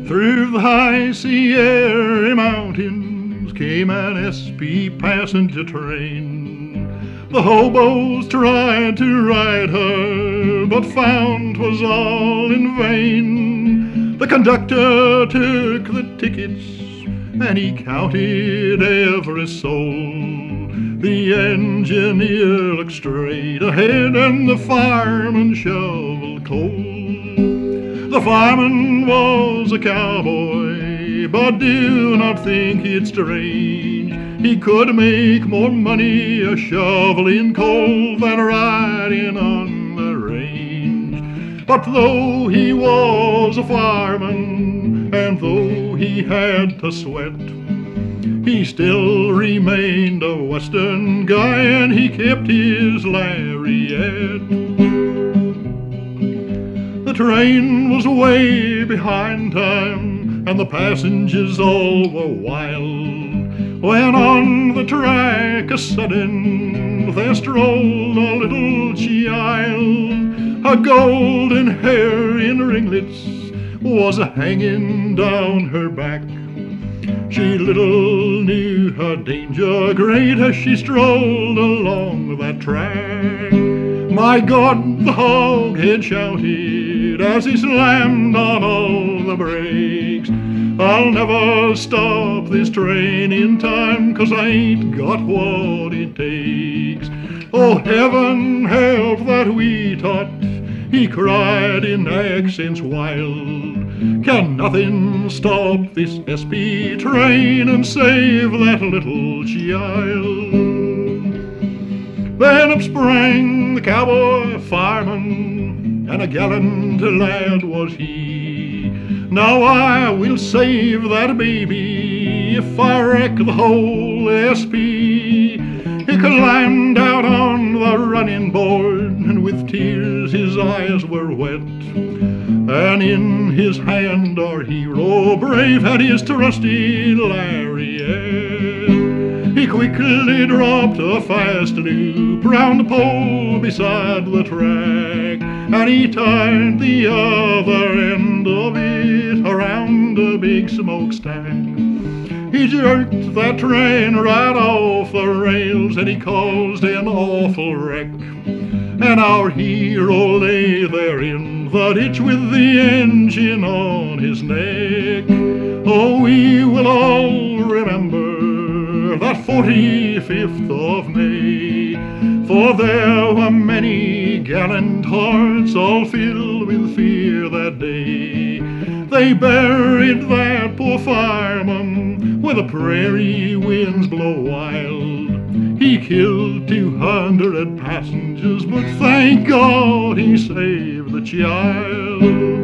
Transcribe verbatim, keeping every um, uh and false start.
Through the high Sierra Mountains came an S P passenger train. The hobos tried to ride her, but found 'twas all in vain. The conductor took the tickets, and he counted every soul. The engineer looked straight ahead, and the fireman shoveled coal. The fireman was a cowboy, but do not think it strange. He could make more money a shoveling coal than riding on the range. But though he was a fireman, and though he had to sweat, he still remained a Western guy, and he kept his lariat. The train was way behind time, and the passengers all were wild, when on the track a sudden there strolled a little child. Her golden hair in ringlets was hanging down her back. She little knew her danger great as she strolled along that track. My God, the hoghead shouted as he slammed on all the brakes. I'll never stop this train in time, 'cause I ain't got what it takes. Oh, heaven help that wee tot, he cried in accents wild. Can nothing stop this S P train and save that little child? Then up sprang the cowboy fireman, and a gallant lad was he. Now I will save that baby if I wreck the whole S P. He climbed out on the running board, and with tears his eyes were wet. And in his hand our hero brave had his trusty lariat. He quickly dropped a fast loop round the pole beside the track, and he tied the other end of it around a big smokestack. He jerked that train right off the rails, and he caused an awful wreck. And our hero lay there in the ditch with the engine on his neck. Oh, we will all remember that forty-fifth of May, for there were many gallant hearts all filled with fear that day. They buried that poor fireman where the prairie winds blow wild. He killed two hundred passengers, but thank God he saved the child.